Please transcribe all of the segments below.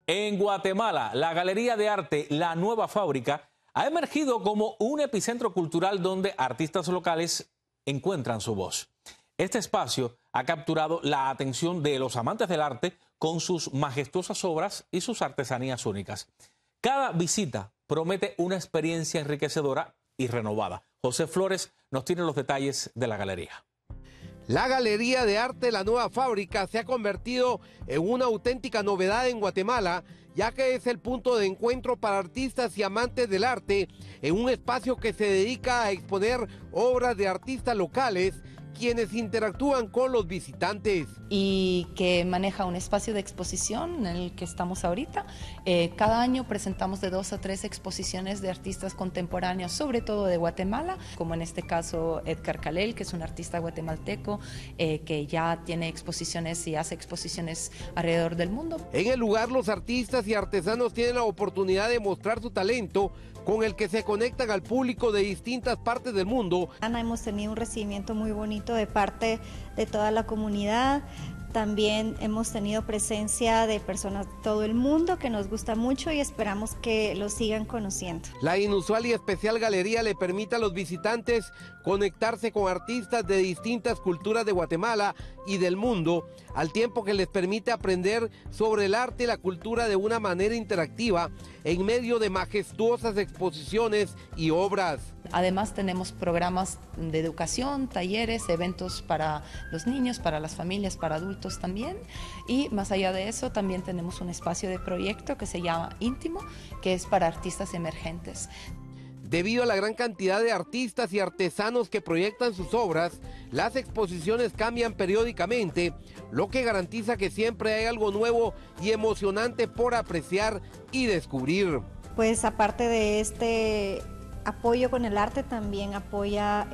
En Guatemala, la Galería de Arte La Nueva Fábrica ha emergido como un epicentro cultural donde artistas locales encuentran su voz. Este espacio ha capturado la atención de los amantes del arte con sus majestuosas obras y sus artesanías únicas. Cada visita promete una experiencia enriquecedora y renovada. José Flores nos tiene los detalles de la galería. La Galería de Arte La Nueva Fábrica se ha convertido en una auténtica novedad en Guatemala, ya que es el punto de encuentro para artistas y amantes del arte, en un espacio que se dedica a exponer obras de artistas locales, quienes interactúan con los visitantes. Y que maneja un espacio de exposición en el que estamos ahorita. Cada año presentamos de 2 a 3 exposiciones de artistas contemporáneos, sobre todo de Guatemala, como en este caso Edgar Calel, que es un artista guatemalteco que ya tiene exposiciones y hace exposiciones alrededor del mundo. En el lugar, los artistas y artesanos tienen la oportunidad de mostrar su talento, con el que se conectan al público de distintas partes del mundo. Hemos tenido un recibimiento muy bonito de parte de toda la comunidad. También hemos tenido presencia de personas de todo el mundo que nos gusta mucho y esperamos que lo sigan conociendo. La inusual y especial galería le permite a los visitantes conectarse con artistas de distintas culturas de Guatemala y del mundo, al tiempo que les permite aprender sobre el arte y la cultura de una manera interactiva en medio de majestuosas exposiciones y obras. Además tenemos programas de educación, talleres, eventos para los niños, para las familias, para adultos también. Y más allá de eso también tenemos un espacio de proyecto que se llama Íntimo, que es para artistas emergentes. Debido a la gran cantidad de artistas y artesanos que proyectan sus obras, las exposiciones cambian periódicamente, lo que garantiza que siempre hay algo nuevo y emocionante por apreciar y descubrir. Pues aparte de este apoyo con el arte, también apoya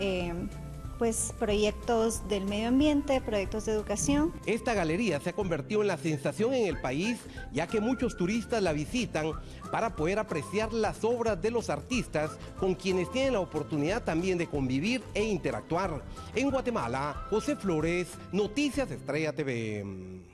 pues proyectos del medio ambiente, proyectos de educación. Esta galería se ha convertido en la sensación en el país, ya que muchos turistas la visitan para poder apreciar las obras de los artistas, con quienes tienen la oportunidad también de convivir e interactuar. En Guatemala, José Flores, Noticias Estrella TV.